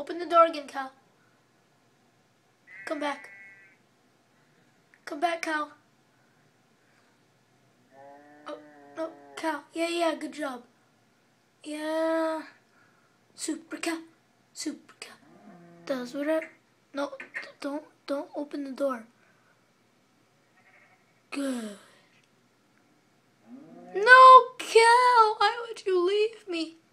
Open the door again, Cal. Come back. Come back, Cal. Oh, no, Cal. Yeah, good job. Yeah. Super Cal. Super Cal. Does whatever. No, don't open the door. Good. No, Cal, why would you leave me?